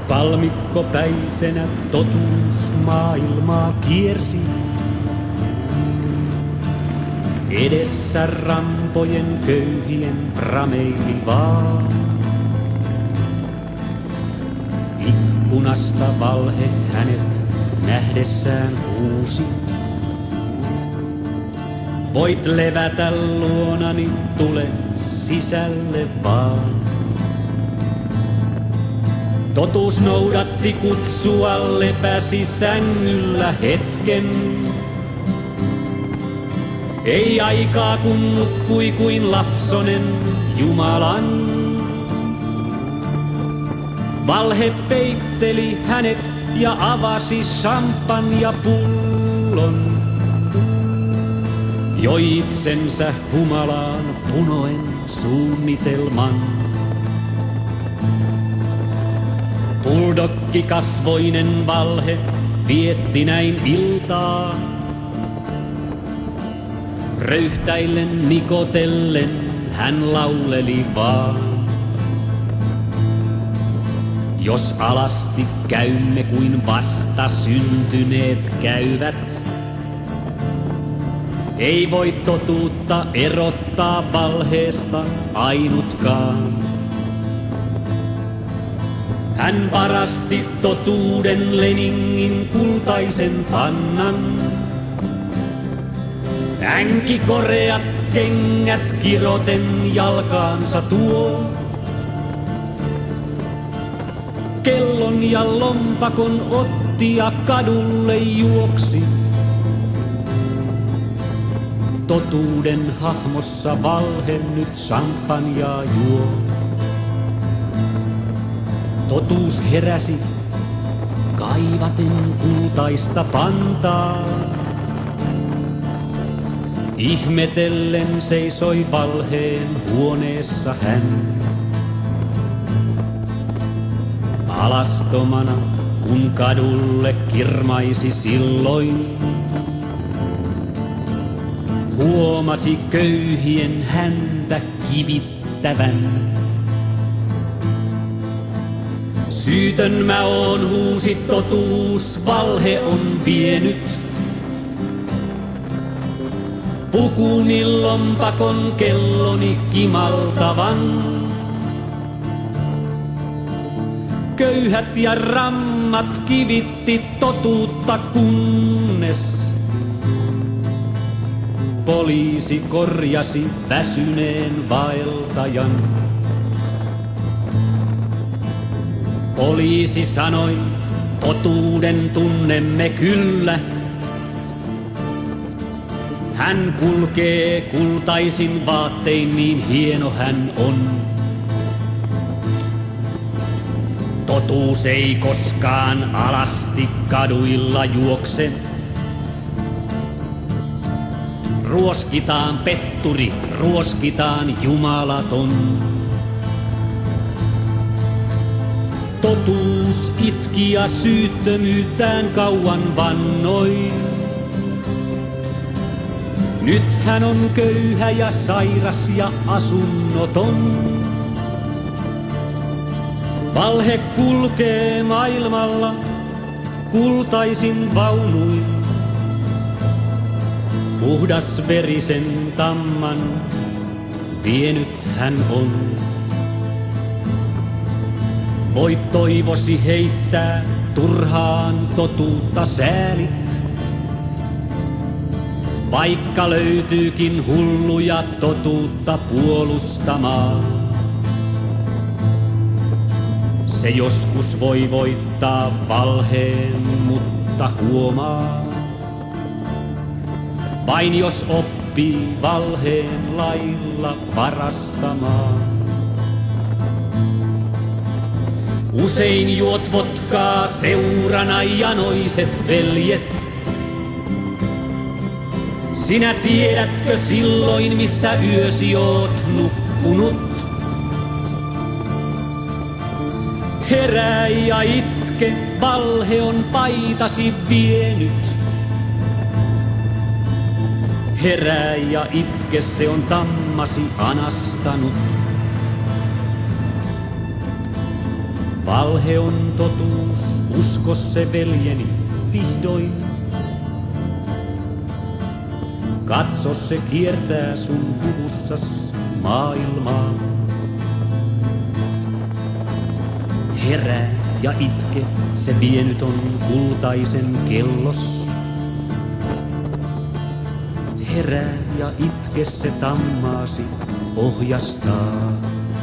Palmikkopäisenä totuus maailmaa kiersi. Edessä rampojen köyhien prameili vaan. Ikkunasta valhe hänet nähdessään huusi. Voit levätä luonani, tule sisälle vaan. Totuus noudatti kutsua, lepäsi sängyllä hetken. Ei aikaa kun nukkui kuin lapsonen Jumalan. Valhe peitteli hänet ja avasi champagnepullon. Joi itsensä humalaan punoen suunnitelman. Buldokkikasvoinen valhe vietti näin iltaa. Röyhtäillen nikotellen hän lauleli vaan. Jos alasti käymme kuin vasta syntyneet käyvät, ei voi totuutta erottaa valheesta ainutkaan. Hän varasti totuuden Leningin kultaisen pannan. Änki koreat kengät kiroten jalkaansa tuo. Kellon ja lompakon otti ja kadulle juoksi. Totuuden hahmossa valhe nyt champagnea juo. Totuus heräsi kaivaten kultaista pantaa. Ihmetellen seisoi valheen huoneessa hän. Alastomana kun kadulle kirmaisi silloin, huomasi köyhien häntä kivittävän. Syytön mä oon, huusi totuus, valhe on vienyt pukuni lompakon kelloni kimaltavan. Köyhät ja rammat kivitti totuutta kunnes poliisi korjasi väsyneen vaeltajan. Poliisi sanoi, totuuden tunnemme kyllä. Hän kulkee kultaisin vaattein, niin hieno hän on. Totuus ei koskaan alasti kaduilla juokse. Ruoskitaan petturi, ruoskitaan jumalaton. Totuus itki ja syyttömyyttään kauan vannoi. Nyt hän on köyhä ja sairas ja asunnoton. Valhe kulkee maailmalla kultaisin vaunuin. Puhdas verisen tamman vienyt hän on. Voit toivosi heittää turhaan totuutta säälit. Vaikka löytyykin hulluja totuutta puolustamaan. Se joskus voi voittaa valheen, mutta huomaa. Vain jos oppii valheen lailla varastamaan. Usein juot vodkaa seurana janoiset veljet. Sinä tiedätkö silloin, missä yösi oot nukkunut? Herää ja itke, valhe on paitasi vienyt. Herää ja itke, se on tammasi anastanut. Valhe on totuus, usko se veljeni vihdoin. Katso se kiertää sun puvussas maailmaa. Herää ja itke, se vienyt on kultaisen kellos. Herää ja itke, se tammaasi ohjastaa.